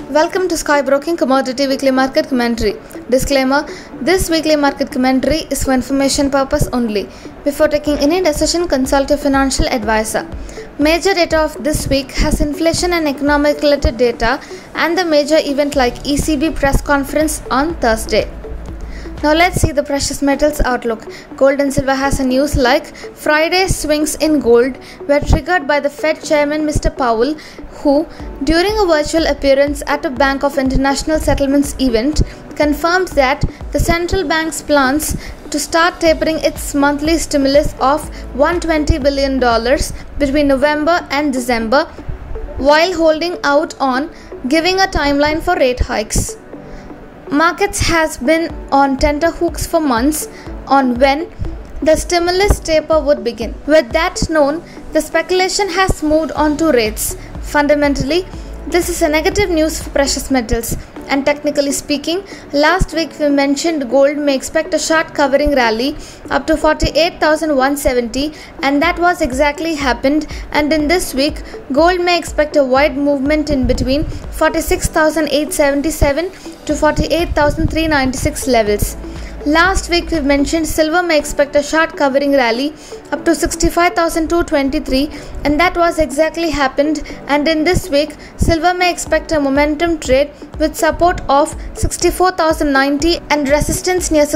Welcome to Sky Broking Commodity Weekly Market Commentary. Disclaimer: this weekly market commentary is for information purpose only. Before taking any decision, consult your financial advisor. Major data of this week has inflation and economic related data and the major event like ECB press conference on Thursday. Now let's see the precious metals outlook. Gold and silver has a news like Friday's swings in gold were triggered by the Fed chairman Mr. Powell, who, during a virtual appearance at a Bank of International Settlements event, confirmed that the central bank's plans to start tapering its monthly stimulus of $120 billion between November and December, while holding out on giving a timeline for rate hikes. Markets has been on tenterhooks for months on when the stimulus taper would begin. With that known, the speculation has moved on to rates. Fundamentally, this is a negative news for precious metals, and technically speaking, last week we mentioned gold may expect a short covering rally up to 48,170, and that was exactly happened. And in this week, gold may expect a wide movement in between 46,877 to 48,396 levels. Last week we mentioned silver may expect a short covering rally up to 65,223, and that was exactly happened. And in this week, silver may expect a momentum trade with support of 64,090 and resistance near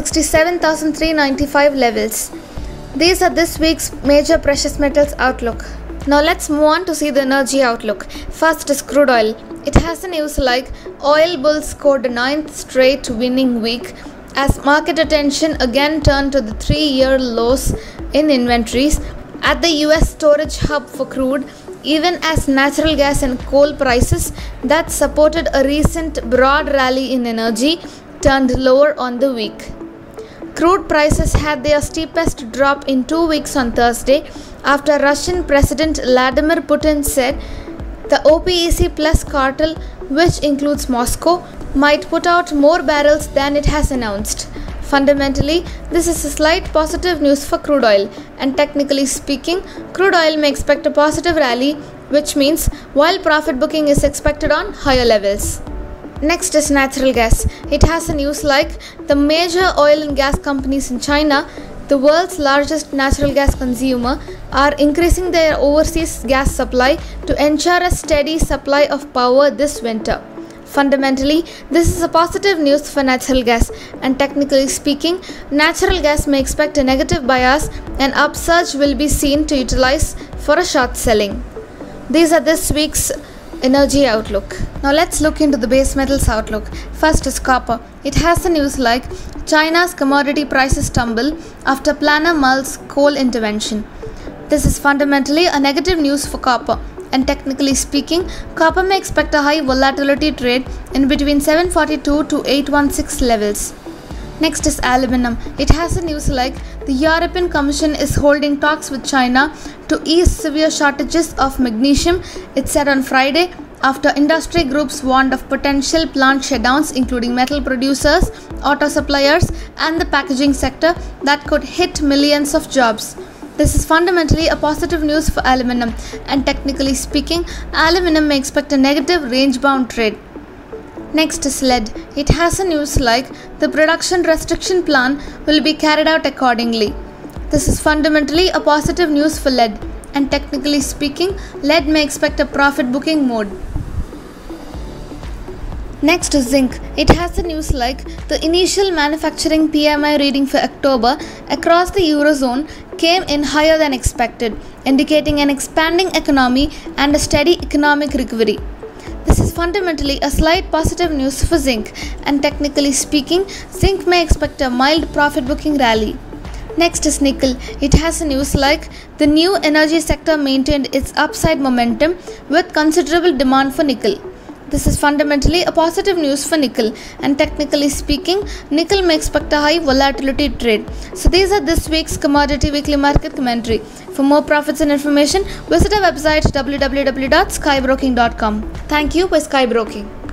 67,395 levels. These are this week's major precious metals outlook. Now let's move on to see the energy outlook. First is crude oil. It has a news like oil bulls scored a 9th straight winning week as market attention again turned to the 3-year lows in inventories at the US storage hub for crude, even as natural gas and coal prices that supported a recent broad rally in energy turned lower on the week. Crude prices had their steepest drop in 2 weeks on Thursday after Russian President Vladimir Putin said the OPEC Plus cartel, which includes Moscow, might put out more barrels than it has announced. Fundamentally, this is a slight positive news for crude oil, and technically speaking, crude oil may expect a positive rally, which means while profit booking is expected on higher levels. Next is natural gas. It has a news like the major oil and gas companies in China, the world's largest natural gas consumer, are increasing their overseas gas supply to ensure a steady supply of power this winter. Fundamentally, this is a positive news for natural gas, and technically speaking, natural gas may expect a negative bias and upsurge will be seen to utilize for a short selling. These are this week's energy outlook. Now let's look into the base metals outlook. First is copper. It has a news like China's commodity prices tumble after Planner mulls coal intervention. This is fundamentally a negative news for copper, and technically speaking, copper may expect a high volatility trade in between 742 to 816 levels. Next is aluminum. It has a news like the European Commission is holding talks with China to ease severe shortages of magnesium, it said on Friday, after industry groups warned of potential plant shutdowns including metal producers, auto suppliers and the packaging sector that could hit millions of jobs. This is fundamentally a positive news for aluminum, and technically speaking, aluminum may expect a negative range-bound trade. Next is lead. It has a news like the production restriction plan will be carried out accordingly. This is fundamentally a positive news for lead, and technically speaking, lead may expect a profit booking mode. Next is zinc. It has a news like the initial manufacturing PMI reading for October across the Eurozone came in higher than expected, indicating an expanding economy and a steady economic recovery. This is fundamentally a slight positive news for zinc, and technically speaking, zinc may expect a mild profit booking rally. Next is nickel. It has a news like the new energy sector maintained its upside momentum with considerable demand for nickel. This is fundamentally a positive news for nickel, and technically speaking, nickel may expect a high volatility trade. So these are this week's Commodity Weekly Market Commentary. For more profits and information, visit our website www.skybroking.com. Thank you by Sky Broking.